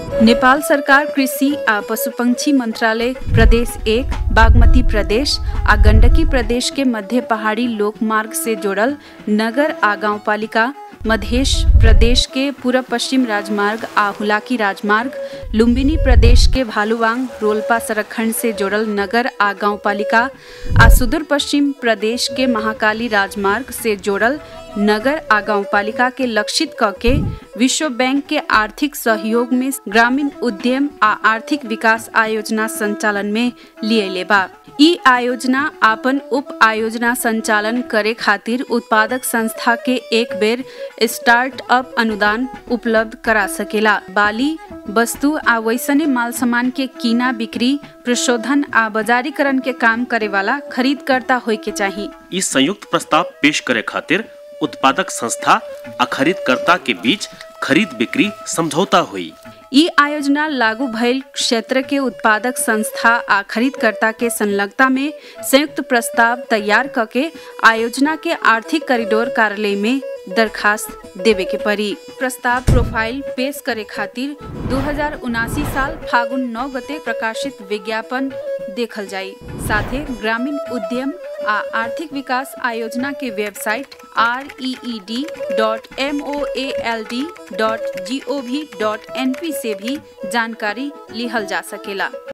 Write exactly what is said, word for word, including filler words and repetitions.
नेपाल सरकार कृषि आ पशुपक्षी मंत्रालय प्रदेश एक, बागमती प्रदेश आ गंडकी प्रदेश के मध्य पहाड़ी लोक मार्ग से जोड़ल नगर आ गांवपालिका, मध्य प्रदेश के पूर्व पश्चिम राजमार्ग आ हुलाकी राजमार्ग, लुम्बिनी प्रदेश के भालुवांग रोल्पा सड़क खंड से जोड़ल नगर आ गांवपालिका आ सुदूर पश्चिम प्रदेश के महाकाली राजमार्ग से जोड़ल नगर आ गांवपालिका के लक्षित करके विश्व बैंक के आर्थिक सहयोग में ग्रामीण उद्यम आ आर्थिक विकास आयोजना संचालन में लिये बा। ई आयोजना आपन उप आयोजना संचालन करे खातिर उत्पादक संस्था के एक बेर स्टार्टअप अनुदान उपलब्ध करा सकेला। बाली, वस्तु आ वैसने माल सामान के कीना बिक्री, प्रशोधन आ बाजारीकरण के काम करे वाला खरीदकर्ता होय के चाहिए। इस संयुक्त प्रस्ताव पेश करे खातिर उत्पादक संस्था आ खरीदकर्ता के बीच खरीद बिक्री समझौता हुई। ई आयोजना लागू भइल क्षेत्र के उत्पादक संस्था आ खरीदकर्ता के संलग्नता में संयुक्त प्रस्ताव तैयार करके आयोजना के आर्थिक कॉरिडोर कार्यालय में दरखास्त देवे के पड़ी। प्रस्ताव प्रोफाइल पेश करे खातिर दो हजार उनासी साल फागुन नौ गते प्रकाशित विज्ञापन देखल जाई। साथे ग्रामीण उद्यम आ आर्थिक विकास आयोजना के website R E E D dot M O A L D dot G O V dot N P से भी जानकारी लिहल जा सकेला।